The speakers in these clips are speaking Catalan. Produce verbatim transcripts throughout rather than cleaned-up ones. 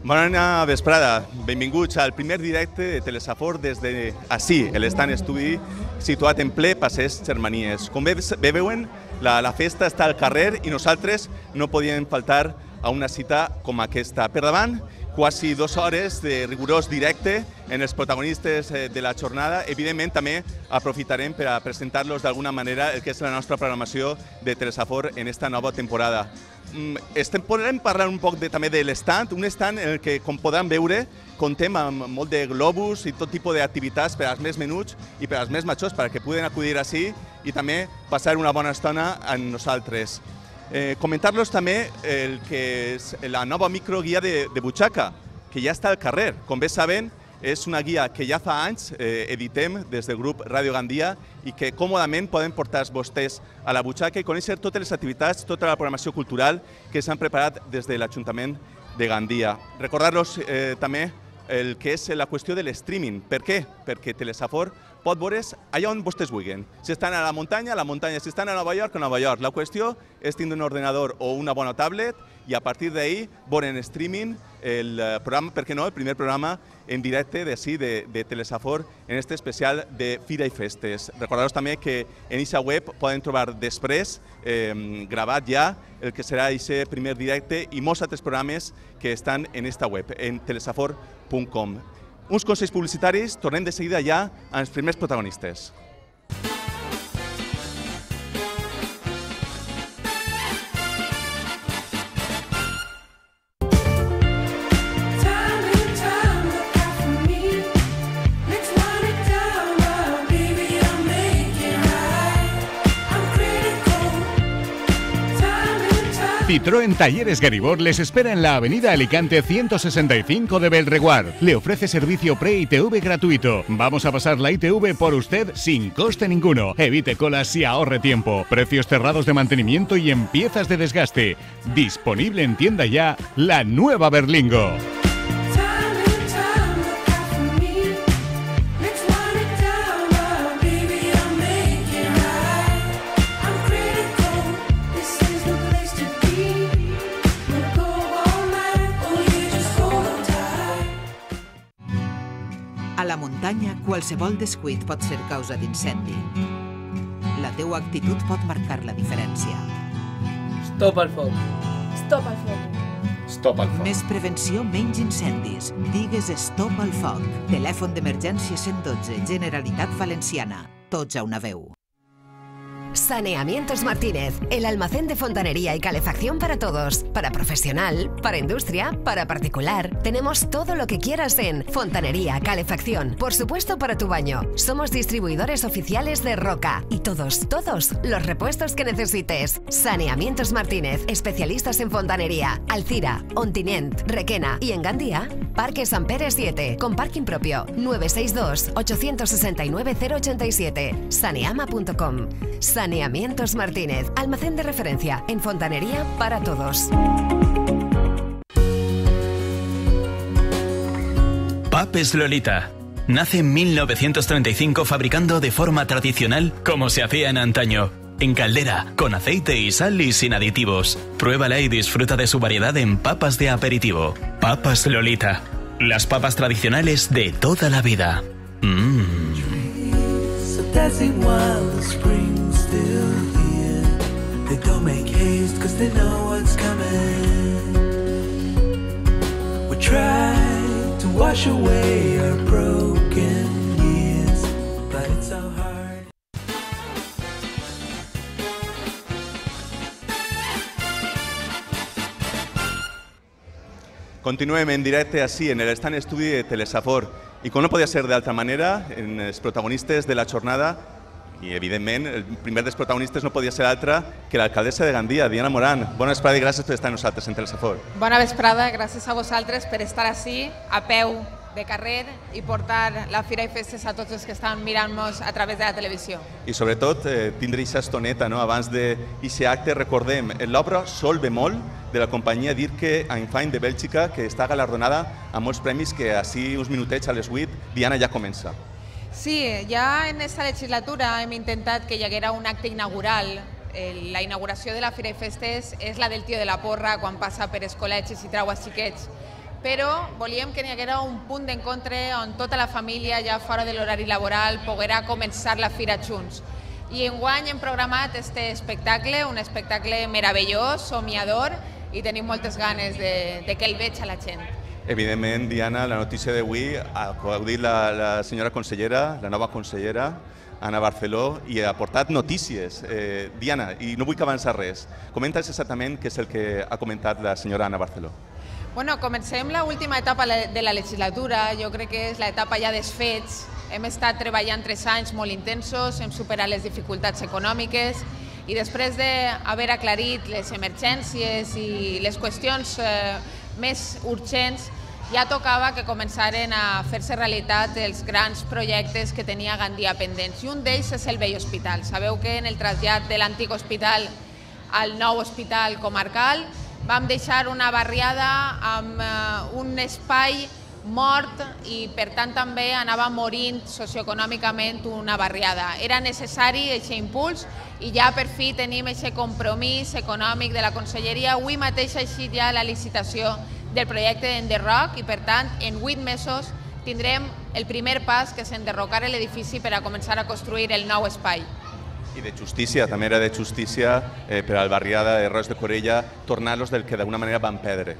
Bona vesprada, benvinguts al primer directe de Telesafor des de ací, l'Estant Estudi, situat en ple Passeig Germanies. Com bé, bé veuen, la, la festa està al carrer i nosaltres no podíem faltar a una cita com aquesta. Per davant, quasi dues hores de rigorós directe en els protagonistes de la jornada. Evidentment, també aprofitarem per a presentar-los d'alguna manera el que és la nostra programació de Telesafor en esta nova temporada. Estem, podrem parlar un poc de, també de l'estand, un estand en el que, com podran veure, contem amb molt de globus i tot tipus d'activitats per als més menuts i per als més majors, perquè puguen acudir així i també passar una bona estona amb nosaltres. Eh, Comentar-los també el que és la nova microguia de, de butxaca, que ja està al carrer. Com bé saben, és una guia que ja fa anys eh, editem des del grup Ràdio Gandia i que còmodament poden portar vostès a la butxaca i conèixer totes les activitats, tota la programació cultural que s'han preparat des de l'Ajuntament de Gandia. Recordar-los eh, també el que és la qüestió de l'streaming. Per què? Perquè Telesafor pot veure's allà on vostès vulguin. Si estan a la muntanya, a la muntanya. Si estan a Nova York, a Nova York. La qüestió és tindre un ordenador o una bona tablet i a partir d'ahir veure en streaming el programa, per què no, el primer programa en directe d'ací, de, de Telesafor, en este especial de Fira i Festes. Recordar-vos també que en aquesta web poden trobar després, eh, gravat ja, el que serà aquest primer directe i molts altres programes que estan en esta web, en telesafor punt com. Uns consells publicitaris, tornem de seguida ja als primers protagonistes. Citroën Talleres Garibor les espera en la avenida Alicante ciento sesenta y cinco de Belreguard. Le ofrece servicio pre-I T V gratuito. Vamos a pasar la I T V por usted sin coste ninguno. Evite colas y ahorre tiempo. Precios cerrados de mantenimiento y en piezas de desgaste. Disponible en tienda ya la nueva Berlingo. A la muntanya, qualsevol descuit pot ser causa d'incendi. La teua actitud pot marcar la diferència. Stop al foc. Stop al foc. Stop al foc. Més prevenció, menys incendis. Digues stop al foc. Telèfon d'emergència cent dotze, Generalitat Valenciana. Tots a una veu. Saneamientos Martínez, el almacén de fontanería y calefacción para todos, para profesional, para industria, para particular. Tenemos todo lo que quieras en fontanería, calefacción, por supuesto para tu baño. Somos distribuidores oficiales de Roca y todos, todos los repuestos que necesites. Saneamientos Martínez, especialistas en fontanería, Alcira, Ontinent, Requena y en Gandía, Parque San Pere siete, con parking propio, nueve seis dos, ocho seis nueve, cero ocho siete, saneama punto com. Saneamientos Martínez, almacén de referencia en fontanería para todos. Papes Lolita. Nace en mil novecientos treinta y cinco fabricando de forma tradicional como se hacía en antaño. En caldera, con aceite y sal y sin aditivos. Pruébala y disfruta de su variedad en papas de aperitivo. Papas Lolita. Las papas tradicionales de toda la vida. Mmm. Still here. They don't make haste cause they know what's coming. We try to wash away our broken years, but it's so hard. Continuem en directe així en l'Estant Estudi de Telesafor i com no podia ser d'altra manera, en els protagonistes de la jornada. I, evidentment, el primer dels protagonistes no podia ser altre que l'alcaldessa de Gandia, Diana Morán. Bona vesprada i gràcies per estar amb nosaltres en Telesafor. Bona vesprada, gràcies a vosaltres per estar ací, a peu de carrer, i portar la Fira i Festes a tots els que estan mirant-nos a través de la televisió. I, sobretot, eh, tindre aquesta estoneta, no? Abans d'aquest acte, recordem l'obra Sol Bemol de la companyia Dirke Einfein de Bèlgica, que està galardonada amb molts premis que ací uns minutets a les vuit, Diana, ja comença. Sí, ja en aquesta legislatura hem intentat que hi haguera un acte inaugural. La inauguració de la Fira i Festes és la del tio de la porra quan passa per els col·legis i trau els xiquets però volíem que n'hi haguera un punt d'encontre on tota la família, ja fora de l'horari laboral, poguera començar la fira junts. I enguany hem programat este espectacle, un espectacle meravellós, somiador, i tenim moltes ganes de, de que el veig a la gent. Evidentment, Diana, la notícia d'avui, ho ha dit la, la senyora consellera, la nova consellera, Anna Barceló, i ha portat notícies. Eh, Diana, i no vull que avança res, comenta'ns exactament què és el que ha comentat la senyora Anna Barceló. Bueno, comencem l'última etapa de la legislatura, jo crec que és l'etapa ja dels fets. Hem estat treballant tres anys molt intensos, hem superat les dificultats econòmiques i després d'haver aclarit les emergències i les qüestions eh, més urgents, ja tocava que començaren a fer-se realitat els grans projectes que tenia Gandia pendents. I un d'ells és el vell hospital. Sabeu que en el trasllat de l'antic hospital al nou hospital comarcal vam deixar una barriada amb uh, un espai mort i per tant també anava morint socioeconòmicament una barriada. Era necessari aquest impuls i ja per fi tenim aquest compromís econòmic de la Conselleria. Avui mateix ha eixit ja la licitació del projecte d'enderroc i per tant en vuit mesos tindrem el primer pas que és enderrocar l'edifici per a començar a construir el nou espai. I de justícia, també era de justícia eh, per a la barriada de Ros de Corella tornar-los del que d'alguna manera van perdre.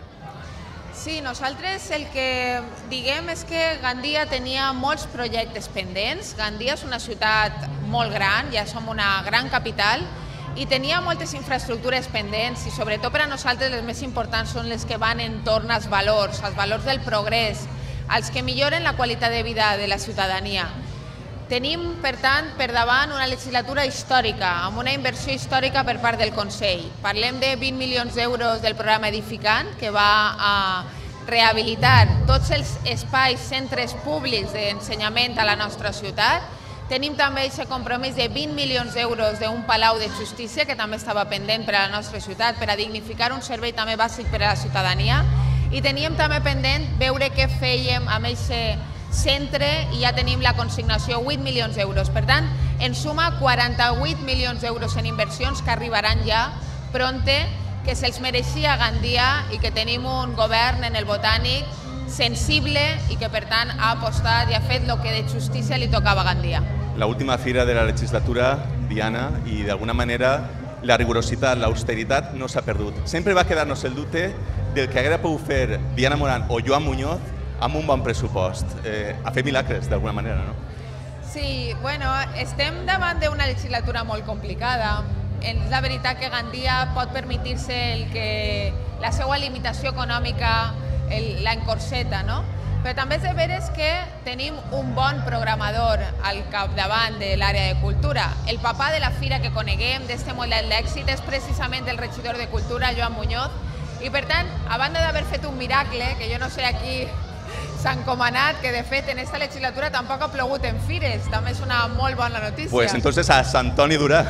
Sí, nosaltres el que diguem és que Gandia tenia molts projectes pendents. Gandia és una ciutat molt gran, ja som una gran capital, i tenia moltes infraestructures pendents i sobretot per a nosaltres les més importants són les que van entorn als valors, als valors del progrés, als que milloren la qualitat de vida de la ciutadania. Tenim, per tant, per davant una legislatura històrica, amb una inversió històrica per part del Consell. Parlem de vint milions d'euros del programa Edificant, que va a rehabilitar tots els espais, centres públics d'ensenyament a la nostra ciutat. Tenim també aquest compromís de vint milions d'euros d'un palau de justícia que també estava pendent per a la nostra ciutat, per a dignificar un servei també bàsic per a la ciutadania. I teníem també pendent veure què fèiem amb aquest centre i ja tenim la consignació, vuit milions d'euros. Per tant, en suma quaranta-vuit milions d'euros en inversions que arribaran ja pronte, que se'ls mereixia Gandia i que tenim un govern en el Botànic sensible i que per tant ha apostat i ha fet el que de justícia li tocava a Gandia. La última fira de la legislatura, Diana, i d'alguna manera la rigorositat, l'austeritat no s'ha perdut. Sempre va quedar-nos el dubte del que haguera pogut fer Diana Morant o Joan Muñoz amb un bon pressupost. Eh, a fer milagres, d'alguna manera, no? Sí, bueno, estem davant d'una legislatura molt complicada. És la veritat que Gandia pot permetir-se el que la seva limitació econòmica l'encorseta, no? Però també és de veres que tenim un bon programador al capdavant de l'àrea de cultura. El papà de la fira que coneguem, d'este model d'èxit, és precisament el regidor de Cultura, Joan Muñoz, i per tant, a banda d'haver fet un miracle, que jo no sé aquí s'ha encomanat, que de fet en esta legislatura tampoc ha plogut en fires, també és una molt bona notícia. Pues entonces a Sant Toni Durà.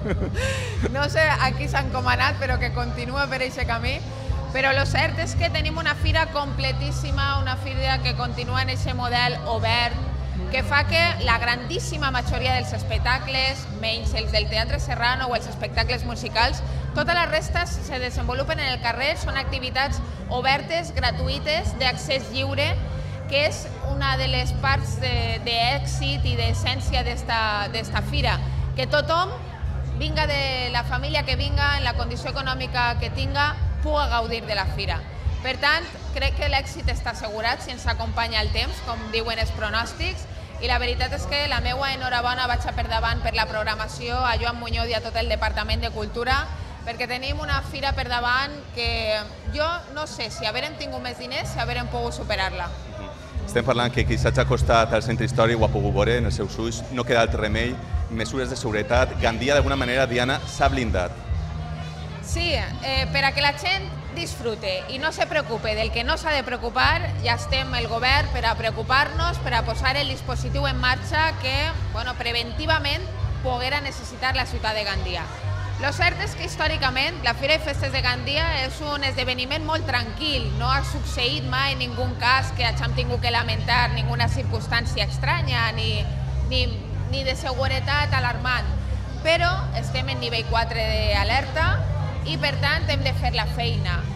No sé a qui s'ha encomanat, però que continua per aquest camí. Però el cert és que tenim una fira completíssima, una fira que continua en aquest model obert, que fa que la grandíssima majoria dels espectacles, menys els del Teatre Serrano o els espectacles musicals, totes les restes se desenvolupen en el carrer, són activitats obertes, gratuïtes, d'accés lliure, que és una de les parts d'èxit i d'essència d'esta fira. Que tothom, vinga de la família que vinga, en la condició econòmica que tinga, puga gaudir de la fira. Per tant, crec que l'èxit està assegurat si ens acompanya el temps, com diuen els pronòstics, i la veritat és que la meua enhorabona vaig a per davant per la programació a Joan Muñoz i a tot el Departament de Cultura, perquè tenim una fira per davant que jo no sé si haverem tingut més diners, si haverem pogut superar-la. Estem parlant que qui s'ha acostat al centre històric ho ha pogut veure en els seus ulls, no queda altre remei, mesures de seguretat. Gandia, d'alguna manera, Diana, s'ha blindat. Sí, eh, per a que la gent disfrute i no se preocupe del que no s'ha de preocupar, ja estem el govern per a preocupar-nos, per a posar el dispositiu en marxa que, bueno, preventivament poguera necessitar la ciutat de Gandia. Lo cert és que històricament la Fira i Festes de Gandia és un esdeveniment molt tranquil, no ha succeït mai ningú cas que hàgim tingut que lamentar, ninguna circumstància estranya ni, ni, ni de seguretat alarmant, però estem en nivell quatre d'alerta i per tant hem de fer la feina.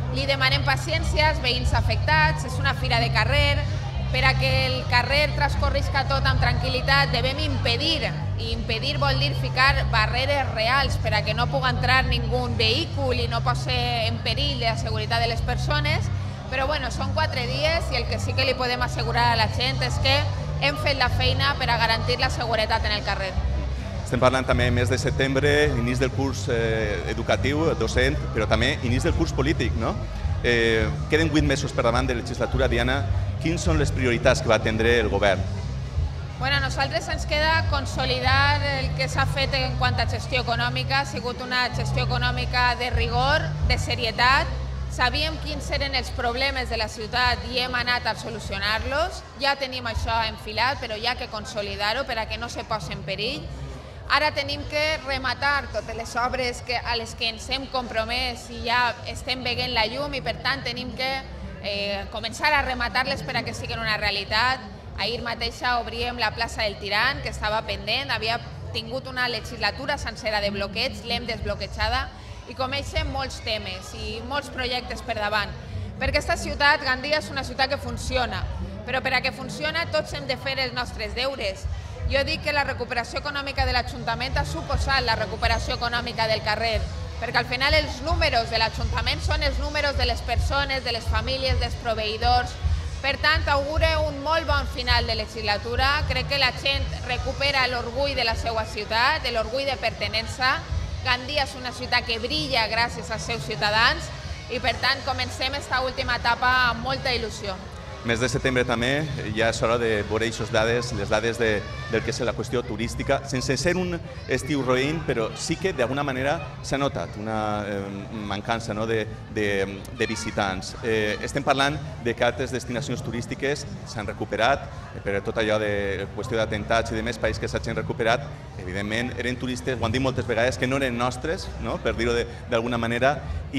Li demanem paciència als veïns afectats, és una fira de carrer, per a que el carrer transcorrisca tot amb tranquil·litat devem impedir, i impedir vol dir ficar barreres reals per a que no pugui entrar ningú vehicle i no posi en perill la seguretat de les persones, però bueno, són quatre dies i el que sí que li podem assegurar a la gent és que hem fet la feina per a garantir la seguretat en el carrer. Estem parlant també mes de setembre, inici del curs eh, educatiu, docent, però també inici del curs polític, no? Eh, queden vuit mesos per davant de legislatura. Diana, quines són les prioritats que va atendre el govern? Bueno, a nosaltres ens queda consolidar el que s'ha fet en quant a gestió econòmica. Ha sigut una gestió econòmica de rigor, de serietat. Sabíem quins eren els problemes de la ciutat i hem anat a solucionar-los. Ja tenim això enfilat, però hi ha que consolidar-ho per a que no se posi en perill. Ara tenim que rematar totes les obres que, a les que ens hem compromès i ja estem veient la llum i per tant tenim que eh, començar a rematar-les per a que siguin una realitat. Ahir mateixa obríem la plaça del Tirant, que estava pendent, havia tingut una legislatura sencera de bloqueig, l'hem desbloquejada i comencen molts temes i molts projectes per davant. Perquè aquesta ciutat, Gandia, és una ciutat que funciona, però per a que funciona tots hem de fer els nostres deures. Jo dic que la recuperació econòmica de l'Ajuntament ha suposat la recuperació econòmica del carrer, perquè al final els números de l'Ajuntament són els números de les persones, de les famílies, dels proveïdors. Per tant, augure un molt bon final de legislatura. Crec que la gent recupera l'orgull de la seva ciutat, l'orgull de pertenença. Gandia és una ciutat que brilla gràcies als seus ciutadans i per tant comencem aquesta última etapa amb molta il·lusió. Mes de setembre també ja és hora de veure aquestes dades, les dades de, del que és la qüestió turística, sense ser un estiu roïn, però sí que d'alguna manera s'ha notat una eh, mancança, no, de, de, de visitants. Eh, estem parlant de que altres destinacions turístiques s'han recuperat, eh, per tot allò de qüestió d'atemptats i de més països que s'hagin recuperat, evidentment eren turistes, ho han dit moltes vegades, que no eren nostres, no, per dir-ho d'alguna manera,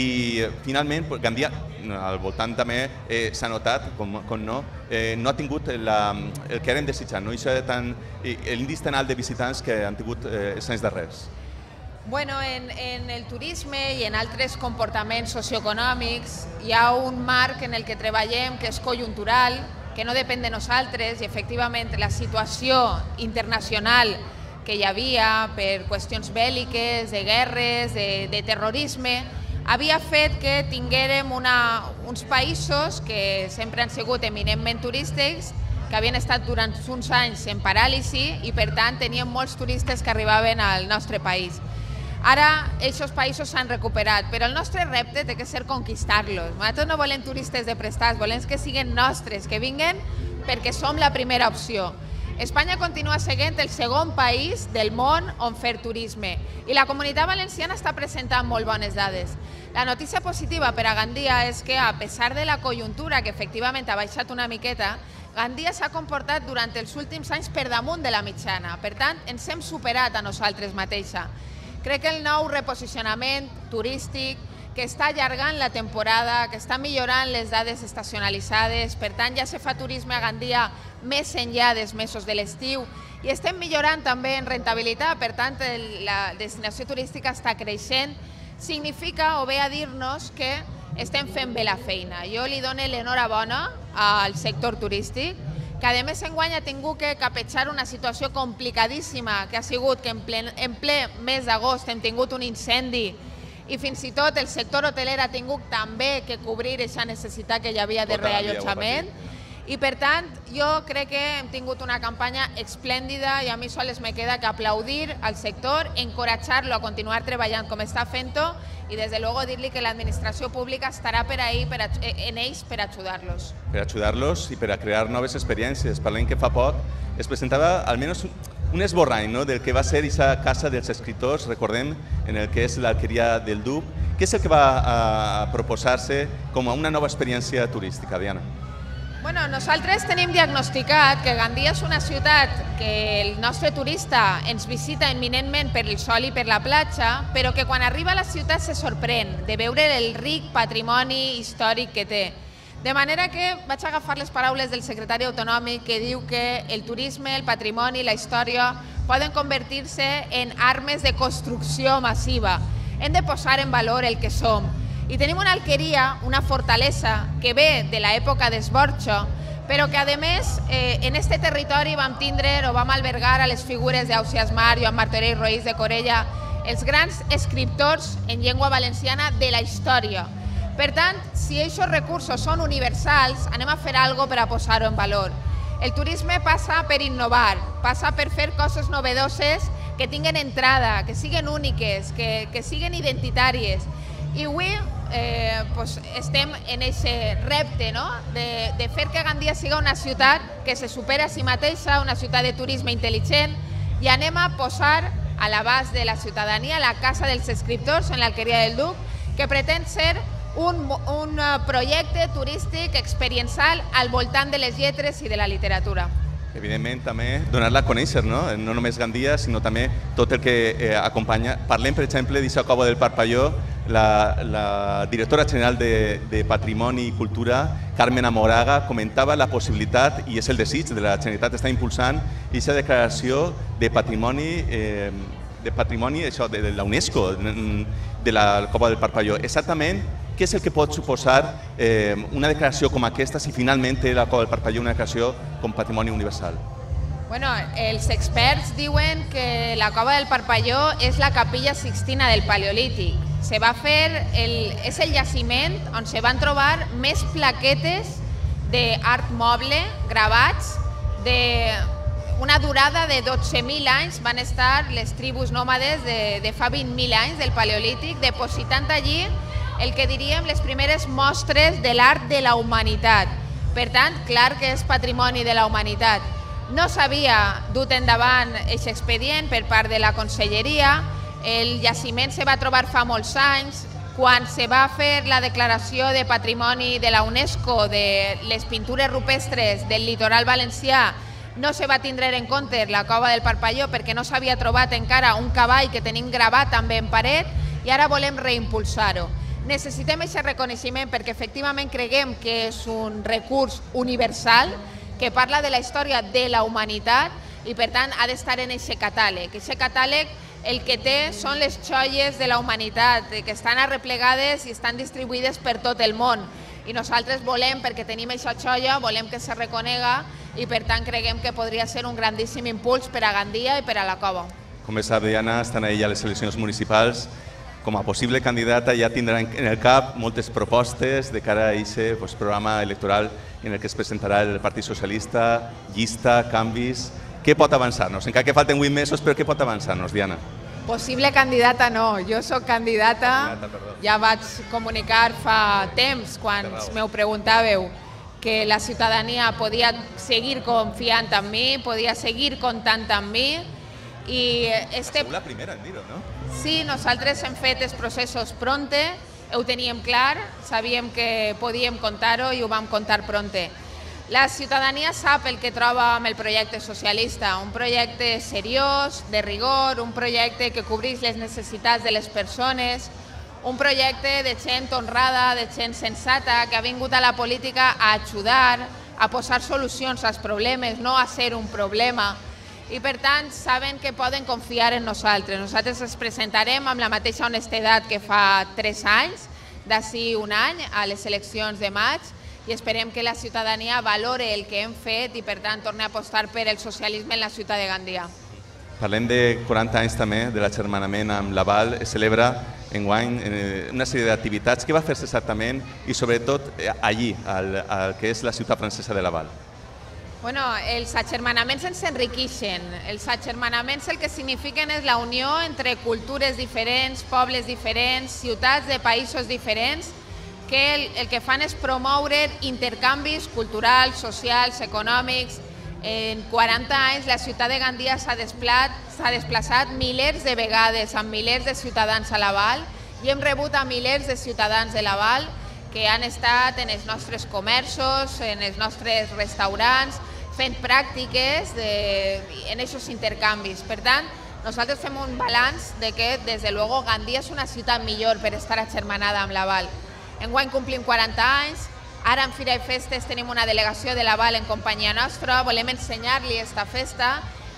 i finalment Gandia, al voltant també eh, s'ha notat, com, com no, eh, no ha tingut la, el que eren desitjant, no? L'índice tan alt de visitants que han tingut eh, els anys darrers. Bueno, en, en el turisme i en altres comportaments socioeconòmics hi ha un marc en el que treballem que és conjuntural, que no depèn de nosaltres i efectivament la situació internacional que hi havia per qüestions bèl·liques, de guerres, de, de terrorisme, havia fet que tinguérem una, uns països que sempre han sigut eminentment turístics, que havien estat durant uns anys en paràlisi i per tant teníem molts turistes que arribaven al nostre país. Ara, aquests països s'han recuperat, però el nostre repte té que ser conquistar-los. Nosaltres no volem turistes de prestats, volem que siguin nostres, que vinguen perquè som la primera opció. Espanya continua sent el segon país del món on fer turisme i la Comunitat Valenciana està presentant molt bones dades. La notícia positiva per a Gandia és que, a pesar de la conjuntura, que efectivament ha baixat una miqueta, Gandia s'ha comportat durant els últims anys per damunt de la mitjana. Per tant, ens hem superat a nosaltres mateixa. Crec que el nou reposicionament turístic, que està allargant la temporada, que està millorant les dades estacionalitzades, per tant ja se fa turisme a Gandia més enllà dels mesos de l'estiu i estem millorant també en rentabilitat, per tant la destinació turística està creixent, significa o ve a dir-nos que estem fent bé la feina. Jo li dono l'enhorabona al sector turístic, que a més enguany ha tingut que capetxar una situació complicadíssima, que ha sigut que en ple, en ple mes d'agost hem tingut un incendi i fins i tot el sector hoteler ha tingut també que cobrir aquesta necessitat que hi havia de reallotjament. I per tant, jo crec que hem tingut una campanya esplèndida i a mi sols me queda que aplaudir al sector, encoratjar-lo a continuar treballant com està fent-ho i des de luego dir-li que l'administració pública estarà per ahí per a, en ells per ajudar-los. Per ajudar-los i per a crear noves experiències. Parlem que fa poc es presentava almenys un esborrany, no?, del que va ser aquesta casa dels escriptors, recordem, en el que és l'Alqueria del Duc. Què és el que va a proposar-se com a una nova experiència turística, Diana? Bueno, nosaltres tenim diagnosticat que Gandia és una ciutat que el nostre turista ens visita eminentment per el sol i per la platja, però que quan arriba a la ciutat se sorprèn de veure el ric patrimoni històric que té. De manera que vaig agafar les paraules del secretari autonòmic que diu que el turisme, el patrimoni i la història poden convertir-se en armes de construcció massiva. Hem de posar en valor el que som. I tenim una alqueria, una fortalesa, que ve de l'època d'Esborxo, però que, a més, eh, en este territori vam tindre o vam albergar a les figures d'Ausiàs Mar, Joan Martorell, Roís de Corella, els grans escriptors en llengua valenciana de la història. Per tant, si aquests recursos són universals, anem a fer alguna cosa per a posar-ho en valor. El turisme passa per innovar, passa per fer coses novedoses que tinguin entrada, que siguin úniques, que, que siguin identitàries. I avui eh, pues, estem en aquest repte, no? de, de fer que Gandia siga una ciutat que se supera a si mateixa, una ciutat de turisme intel·ligent, i anem a posar a l'abast de la ciutadania la Casa dels Escriptors en l'Alqueria del Duc, que pretén ser un, un projecte turístic experiencial al voltant de les lletres i de la literatura. Evidentment, també donar-la a conèixer, no? No només Gandia, sinó també tot el que eh, acompanya. Parlem, per exemple, d'Ixa Cova del Parpalló, la, la directora general de, de Patrimoni i Cultura, Carmen Amoraga, comentava la possibilitat, i és el desig de la Generalitat, està impulsant aquesta declaració de patrimoni, eh, de patrimoni això, de, de la UNESCO, de la Cova del Parpalló. Exactament, què és el que pot suposar eh, una declaració com aquesta si finalment té la Cova del Parpalló una declaració com patrimoni universal? Bueno, els experts diuen que la Cova del Parpalló és la capilla Sixtina del Paleolític. Se va fer el, és el jaciment on se van trobar més plaquetes d'art moble gravats de una durada de dotze mil anys. Van estar les tribus nòmades de, de fa vint mil anys del Paleolític depositant allí el que diríem les primeres mostres de l'art de la humanitat. Per tant, clar que és patrimoni de la humanitat. No s'havia dut endavant aquest expedient per part de la Conselleria. El jaciment se va trobar fa molts anys. Quan se va fer la declaració de patrimoni de la UNESCO de les pintures rupestres del litoral valencià, no se va tindre en compte la Cova del Parpalló perquè no s'havia trobat encara un cavall que tenim gravat també en paret, i ara volem reimpulsar-ho. Necessitem aquest reconeixement perquè efectivament creguem que és un recurs universal que parla de la història de la humanitat i per tant ha d'estar en aquest catàleg. Aquest catàleg el que té són les joies de la humanitat que estan arreplegades i estan distribuïdes per tot el món. I nosaltres volem, perquè tenim aquesta joia, volem que se reconega i per tant creguem que podria ser un grandíssim impuls per a Gandia i per a la Cova. Com bé sap, Diana, estan ahí a les eleccions municipals. Com a possible candidata ja tindrà en el cap moltes propostes de cara a aquest pues, programa electoral en el que es presentarà el Partit Socialista, llista, canvis. Què pot avançar-nos? Encara que falten vuit mesos, però què pot avançar-nos, Diana? Possible candidata no, jo soc candidata, candidata ja vaig comunicar fa temps quan m'ho preguntàveu que la ciutadania podia seguir confiant en mi, podia seguir comptant amb mi. I este... Sou la primera en dir-ho, no? Sí, nosaltres hem fet els processos pronte, ho teníem clar, sabíem que podíem comptar-ho i ho vam comptar pronte. La ciutadania sap el que troba amb el projecte socialista, un projecte seriós, de rigor, un projecte que cobreix les necessitats de les persones, un projecte de gent honrada, de gent sensata, que ha vingut a la política a ajudar, a posar solucions als problemes, no a ser un problema. I per tant saben que poden confiar en nosaltres. Nosaltres ens presentarem amb la mateixa honestedat que fa tres anys, d'ací un any, a les eleccions de maig, i esperem que la ciutadania valore el que hem fet i per tant torni a apostar per el socialisme en la ciutat de Gandia. Parlem de quaranta anys també de l'agermanament amb Laval. Es celebra enguany una sèrie d'activitats. Què va fer-se exactament i sobretot allí, al, al que és la ciutat francesa de Laval? Bueno, els agermanaments ens enriqueixen. Els agermanaments el que signifiquen és la unió entre cultures diferents, pobles diferents, ciutats de països diferents, que el, el que fan és promoure intercanvis culturals, socials, econòmics. En quaranta anys la ciutat de Gandia s'ha desplaçat milers de vegades amb milers de ciutadans a Laval i hem rebut a milers de ciutadans de Laval que han estat en els nostres comerços, en els nostres restaurants, fent pràctiques de, en aquests intercanvis. Per tant, nosaltres fem un balanç de que, des de luego, Gandia és una ciutat millor per estar agermanada amb Laval. Enguany complim quaranta anys, ara en Fira i Festes tenim una delegació de Laval en companyia nostra, volem ensenyar-li aquesta festa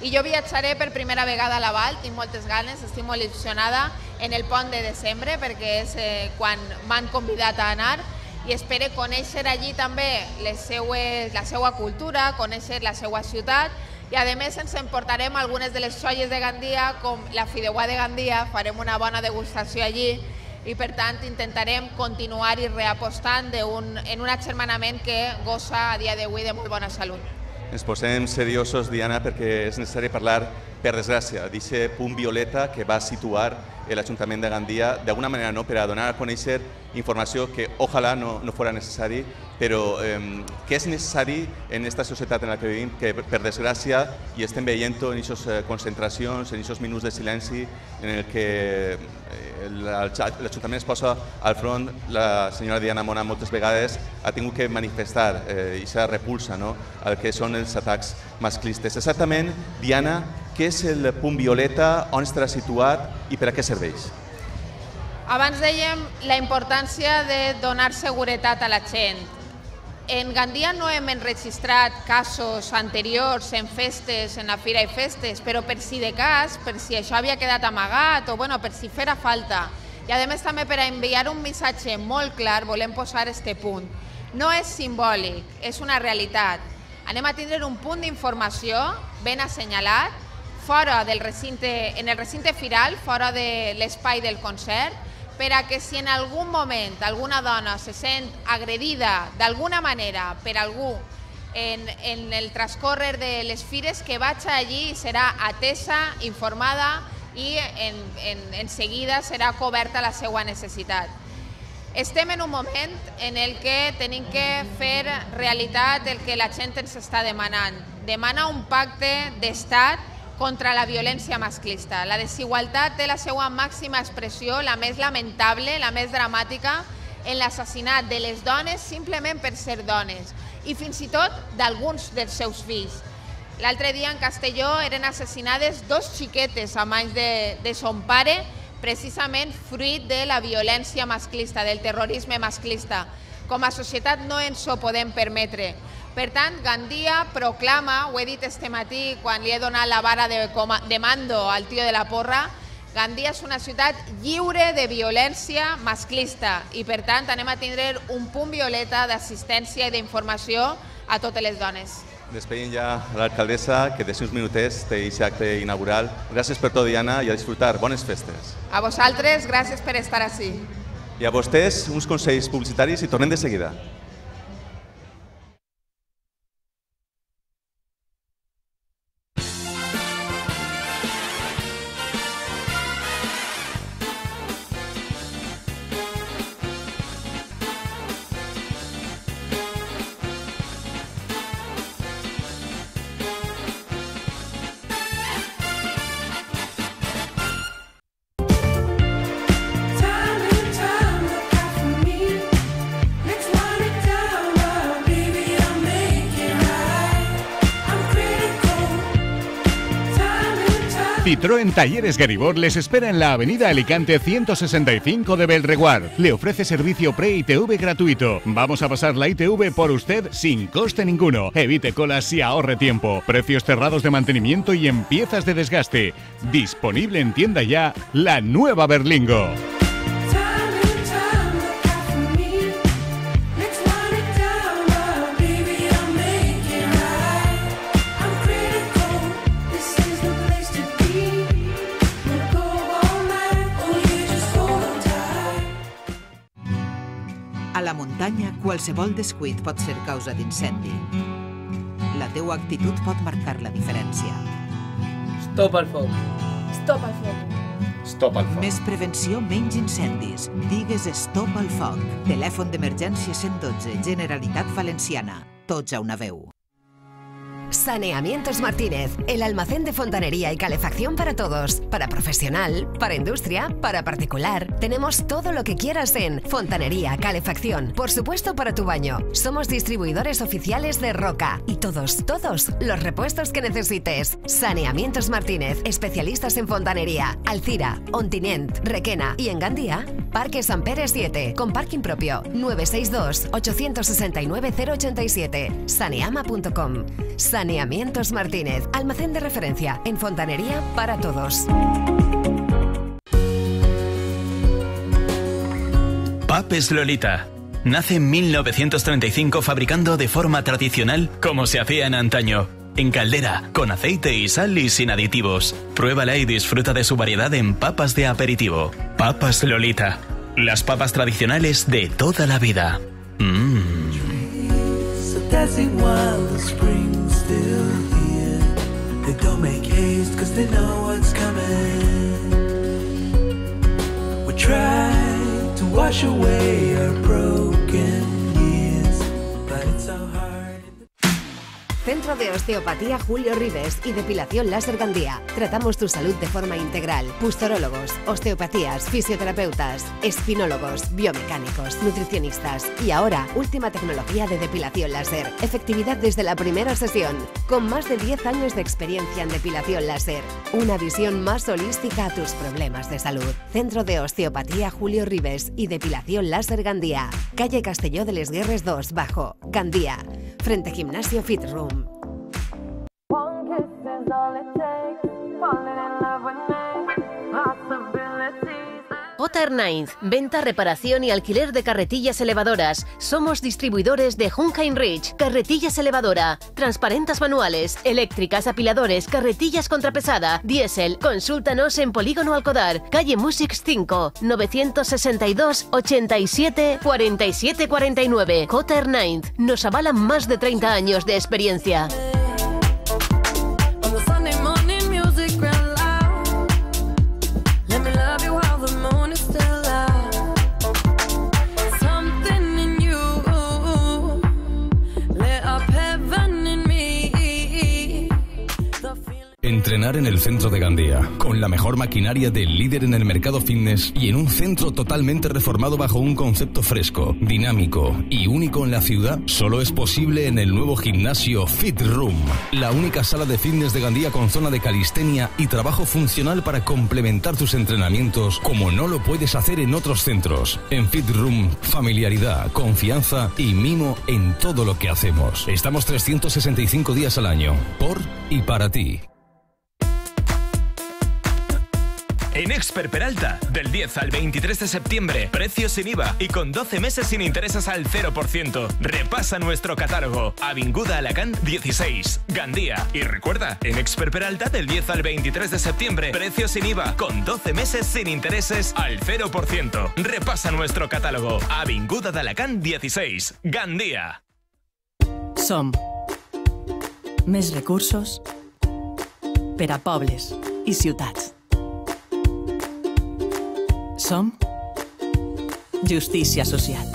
I jo viatjaré per primera vegada a la Val, tinc moltes ganes, estic molt il·lusionada en el pont de desembre perquè és eh, quan m'han convidat a anar i espero conèixer allí també les seues, la seva cultura, conèixer la seva ciutat i a més ens emportarem algunes de les joies de Gandia com la fideuà de Gandia, farem una bona degustació allí i per tant intentarem continuar i reapostant un, en un agermanament que goza a dia d'avui de molt bona salut. Ens posem seriosos, Diana, perquè és necessari parlar, per desgràcia, d'aquest punt violeta que va situar l'Ajuntament de Gandia, d'alguna manera no, per a donar a conèixer informació que ojalà no, no fos necessari, però eh, que és necessari en aquesta societat en la que vivim, que per desgràcia i estem veient en aquestes concentracions, en aquests minuts de silenci en el que l'Ajuntament es posa al front, la senyora Diana Mona moltes vegades ha tingut que manifestar aquesta repulsa al que són els atacs masclistes. Exactament, Diana, què és el punt violeta, on estarà situat i per a què serveix? Abans dèiem la importància de donar seguretat a la gent. En Gandia no hem enregistrat casos anteriors en festes, en la Fira i Festes, però per si de cas, per si això havia quedat amagat o bueno, per si fera falta. I a més també per a enviar un missatge molt clar volem posar este punt. No és simbòlic, és una realitat. Anem a tindre un punt d'informació ben assenyalat fora del recinte, en el recinte firal, fora de l'espai del concert, per a que si en algun moment alguna dona se sent agredida d'alguna manera per algú en, en el transcórrer de les fires, que vagi allí i serà atesa, informada i en, en, en seguida serà coberta la seva necessitat. Estem en un moment en el que tenim que fer realitat el que la gent ens està demanant. Demana un pacte d'estat contra la violència masclista. La desigualtat té la seva màxima expressió, la més lamentable, la més dramàtica, en l'assassinat de les dones simplement per ser dones i fins i tot d'alguns dels seus fills. L'altre dia en Castelló eren assassinades dos xiquetes a mans de, de son pare, precisament fruit de la violència masclista, del terrorisme masclista. Com a societat no ens ho podem permetre. Per tant, Gandia proclama, ho he dit este matí quan li he donat la vara de, de mando al tio de la porra, Gandia és una ciutat lliure de violència masclista i per tant anem a tindre un punt violeta d'assistència i d'informació a totes les dones. Despedim ja a l'alcaldessa, que d'aquí uns minutets té aquest acte inaugural. Gràcies per tot, Diana, i a disfrutar. Bones festes. A vosaltres, gràcies per estar ací. I a vostès, uns consells publicitaris i tornem de seguida. Citroën Talleres Garibord les espera en la avenida Alicante ciento sesenta y cinco de Belreguard. Le ofrece servicio pre-I T V gratuito. Vamos a pasar la I T V por usted sin coste ninguno. Evite colas y ahorre tiempo. Precios cerrados de mantenimiento y en piezas de desgaste. Disponible en tienda ya, la nueva Berlingo. A la muntanya, qualsevol descuit pot ser causa d'incendi. La teua actitud pot marcar la diferència. Stop al foc. Stop al foc. Stop al foc. Més prevenció, menys incendis. Digues stop al foc. Telèfon d'emergència cent dotze, Generalitat Valenciana. Tots a una veu. Saneamientos Martínez, el almacén de fontanería y calefacción para todos, para profesional, para industria, para particular. Tenemos todo lo que quieras en fontanería, calefacción, por supuesto para tu baño. Somos distribuidores oficiales de Roca y todos, todos los repuestos que necesites. Saneamientos Martínez, especialistas en fontanería, Alcira, Ontinent, Requena y en Gandía, Parque San Pere siete, con parking propio, nueve seis dos, ocho seis nueve, cero ocho siete, saneama punto com. Saneamientos Martínez, almacén de referencia en fontanería para todos. Papes Lolita. Nace en mil novecientos treinta y cinco fabricando de forma tradicional como se hacía en antaño. En caldera, con aceite y sal y sin aditivos. Pruébala y disfruta de su variedad en papas de aperitivo. Papas Lolita. Las papas tradicionales de toda la vida. Mmm. Wash away our broken years, but it's so hard. Centro de Osteopatía Julio Ribes y Depilación Láser Gandía. Tratamos tu salud de forma integral. Pustorólogos, osteopatías, fisioterapeutas, espinólogos, biomecánicos, nutricionistas. Y ahora, última tecnología de depilación láser. Efectividad desde la primera sesión. Con más de diez años de experiencia en depilación láser. Una visión más holística a tus problemas de salud. Centro de Osteopatía Julio Ribes y Depilación Láser Gandía. Calle Castelló de les Guerres dos, Bajo. Gandía. Frente Gimnasio Fit Room. J R Ninth, venta, reparación y alquiler de carretillas elevadoras. Somos distribuidores de Hunkain Rich, carretillas elevadora, transparentas manuales, eléctricas, apiladores, carretillas contrapesada, diésel. Consúltanos en Polígono Alcodar, calle Musics cinco, novecientos sesenta y dos, ochenta y siete, cuarenta y siete cuarenta y nueve. J R Ninth, nos avalan más de treinta años de experiencia. Entrenar en el centro de Gandía, con la mejor maquinaria del líder en el mercado fitness y en un centro totalmente reformado bajo un concepto fresco, dinámico y único en la ciudad, solo es posible en el nuevo gimnasio Fit Room, la única sala de fitness de Gandía con zona de calistenia y trabajo funcional para complementar tus entrenamientos como no lo puedes hacer en otros centros. En Fit Room, familiaridad, confianza y mimo en todo lo que hacemos. Estamos trescientos sesenta y cinco días al año, por y para ti. En Expert Peralta, del diez al veintitrés de septiembre, precios sin I V A y con doce meses sin intereses al cero por ciento. Repasa nuestro catálogo. Avinguda Alacant dieciséis, Gandía. Y recuerda, en Expert Peralta, del diez al veintitrés de septiembre, precios sin I V A con doce meses sin intereses al cero por ciento. Repasa nuestro catálogo. Avinguda de Alacant dieciséis, Gandía. Som més recursos per a pobles i ciutats. Som justícia social.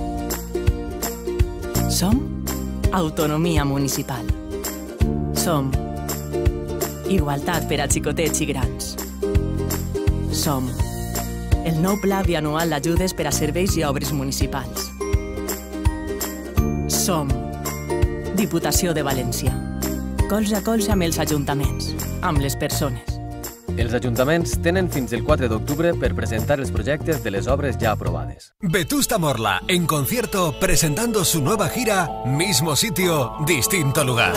Som autonomia municipal. Som igualtat per a xicotets i grans. Som el nou pla bianual d'ajudes per a serveis i obres municipals. Som Diputació de València. Colze a colze amb els ajuntaments, amb les persones. Els ajuntaments tenen fins el quatre d'octubre per presentar els projectes de les obres ya aprobadas. Vetusta Morla, en concierto, presentando su nueva gira Mismo sitio, distinto lugar.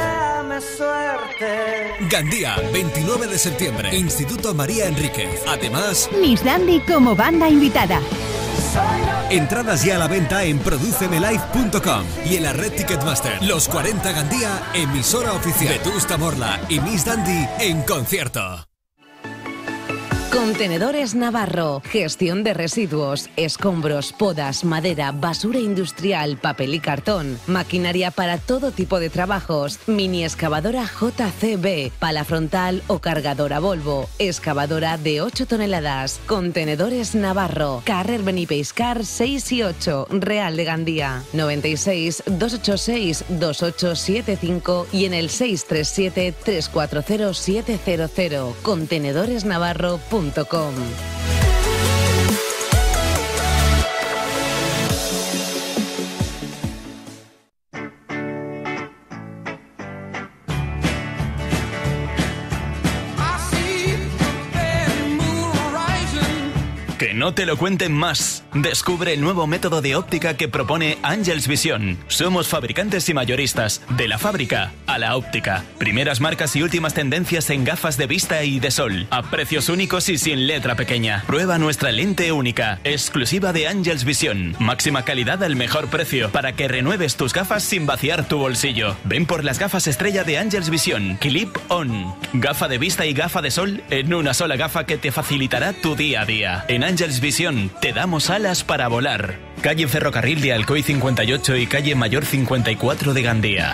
Gandía, veintinueve de septiembre, Instituto María Enríquez. Además, Miss Dandy como banda invitada. Entradas ya a la venta en producemelive punto com y en la red Ticketmaster. Los cuarenta Gandía, emisora oficial. Vetusta Morla y Miss Dandy en concierto. Contenedores Navarro, gestión de residuos, escombros, podas, madera, basura industrial, papel y cartón, maquinaria para todo tipo de trabajos, mini excavadora J C B, pala frontal o cargadora Volvo, excavadora de ocho toneladas, Contenedores Navarro, carrer Benipeiscar seis y ocho, Real de Gandía, noventa y seis, doscientos ochenta y seis, veintiocho setenta y cinco y en el seis tres siete, tres cuatro cero, siete cero cero, contenedores navarro punto com. Que no te lo cuenten más. Descubre el nuevo método de óptica que propone Angels Vision. Somos fabricantes y mayoristas, de la fábrica a la óptica. Primeras marcas y últimas tendencias en gafas de vista y de sol, a precios únicos y sin letra pequeña. Prueba nuestra lente única, exclusiva de Angels Vision. Máxima calidad al mejor precio, para que renueves tus gafas sin vaciar tu bolsillo. Ven por las gafas estrella de Angels Vision, Clip On. Gafa de vista y gafa de sol en una sola gafa que te facilitará tu día a día. En Angels Vision te damos alas para volar. Calle Ferrocarril de Alcoy cincuenta y ocho y calle Mayor cincuenta y cuatro de Gandía.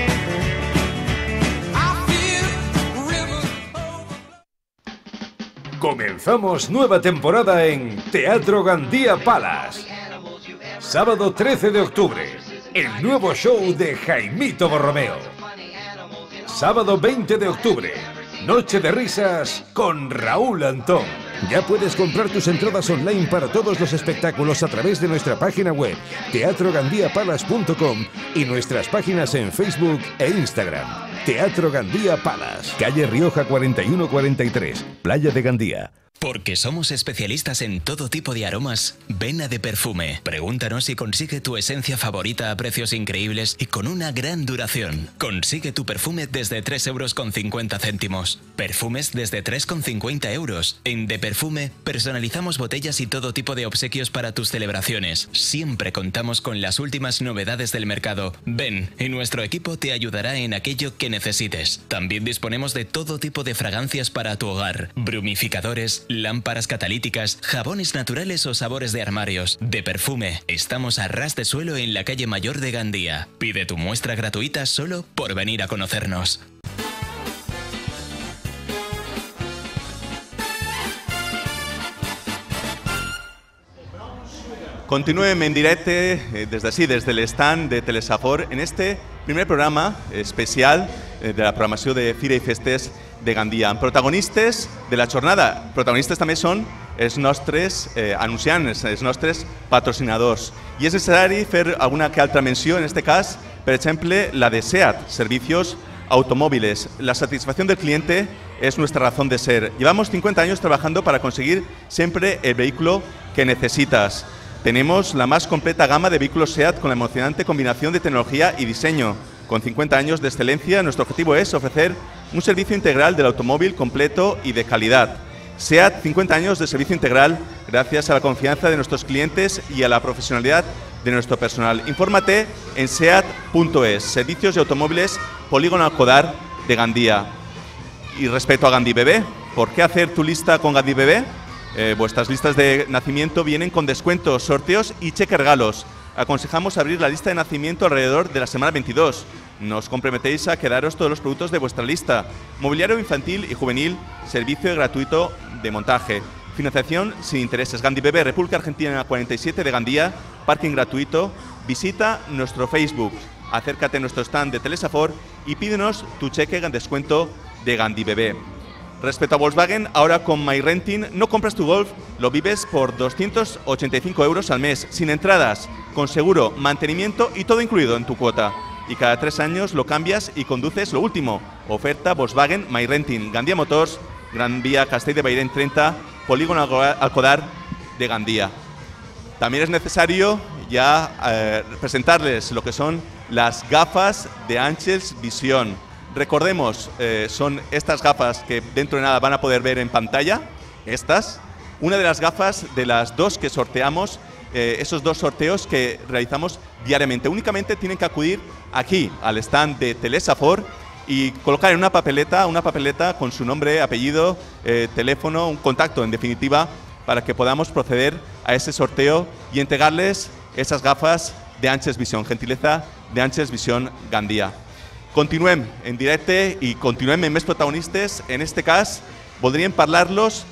Comenzamos nueva temporada en Teatro Gandía Palace. Sábado trece de octubre, el nuevo show de Jaimito Borromeo. Sábado veinte de octubre, noche de risas con Raúl Antón. Ya puedes comprar tus entradas online para todos los espectáculos a través de nuestra página web teatro gandía palace punto com y nuestras páginas en Facebook e Instagram. Teatro Gandía Palace, calle Rioja cuarenta y uno cuarenta y tres, Playa de Gandía. Porque somos especialistas en todo tipo de aromas, ven a De Perfume. Pregúntanos y consigue tu esencia favorita a precios increíbles y con una gran duración. Consigue tu perfume desde tres euros con cincuenta céntimos. Perfumes desde tres con cincuenta euros. En De Perfume personalizamos botellas y todo tipo de obsequios para tus celebraciones. Siempre contamos con las últimas novedades del mercado. Ven y nuestro equipo te ayudará en aquello que necesites. También disponemos de todo tipo de fragancias para tu hogar. Brumificadores, lámparas catalíticas, jabones naturales o sabores de armarios. De Perfume, estamos a ras de suelo en la calle Mayor de Gandía. Pide tu muestra gratuita solo por venir a conocernos. Continuem en directe eh, des d'ací, des de l'estand de Telesafor, en este primer programa especial eh, de la programació de Fira i Festes de Gandia. Protagonistes de la jornada. Protagonistes també són els nostres eh, anunciants, els nostres patrocinadors. I és necessari fer alguna que altra menció, en este cas, per exemple, la de SEAT, Servicios Automóviles. La satisfacción del cliente es nuestra razón de ser. Llevamos cincuenta años trabajando para conseguir siempre el vehículo que necesitas. Tenemos la más completa gama de vehículos SEAT con la emocionante combinación de tecnología y diseño. Con cincuenta años de excelencia, nuestro objetivo es ofrecer un servicio integral del automóvil completo y de calidad. SEAT, cincuenta años de servicio integral gracias a la confianza de nuestros clientes y a la profesionalidad de nuestro personal. Infórmate en seat punto es, Servicios de Automóviles Polígono Alcodar de Gandía. Y respecto a Gandhi Bebé, ¿por qué hacer tu lista con Gandhi Bebé? Eh, vuestras listas de nacimiento vienen con descuentos, sorteos y cheque regalos. Aconsejamos abrir la lista de nacimiento alrededor de la semana veintidós. Nos comprometéis a quedaros todos los productos de vuestra lista. Mobiliario infantil y juvenil, servicio gratuito de montaje. Financiación sin intereses. Gandhi Bebé, República Argentina cuarenta y siete de Gandía, parking gratuito. Visita nuestro Facebook, acércate a nuestro stand de Telesafor y pídenos tu cheque en descuento de Gandhi Bebé. Respecto a Volkswagen, ahora con MyRenting no compras tu Golf, lo vives por doscientos ochenta y cinco euros al mes, sin entradas, con seguro, mantenimiento y todo incluido en tu cuota. Y cada tres años lo cambias y conduces lo último. Oferta Volkswagen MyRenting, Gandía Motors, Gran Vía Castell de Bairén treinta, Polígono Alcodar de Gandía. También es necesario ya eh, presentarles lo que son las gafas de Angels Vision. Recordemos, eh, son estas gafas que dentro de nada van a poder ver en pantalla, estas. Una de las gafas de las dos que sorteamos, eh, esos dos sorteos que realizamos diariamente. Únicamente tienen que acudir aquí al stand de Telesafor y colocar en una papeleta, una papeleta con su nombre, apellido, eh, teléfono, un contacto en definitiva, para que podamos proceder a ese sorteo y entregarles esas gafas de Angels Vision, gentileza de Angels Vision Gandía. Continuem en directe i continuem amb més protagonistes. En este cas, voldríem parlar-los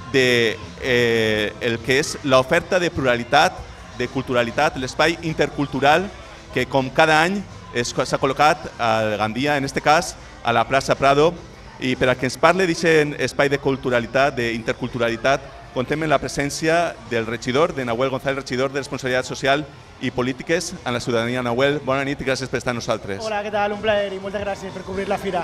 de eh, el que és l'oferta de pluralitat, de culturalitat, l'espai intercultural que com cada any s'ha col·locat a Gandia, en este cas a la plaça Prado, i per a que ens parli d'aquest espai de culturalitat, d'interculturalitat, contem amb la presència del regidor, de Nahuel González, regidor de Responsabilitat Social i Polítiques en la ciutadania. Nahuel, bona nit i gràcies per estar amb nosaltres. Hola, què tal? Un plaer i moltes gràcies per cobrir la fira.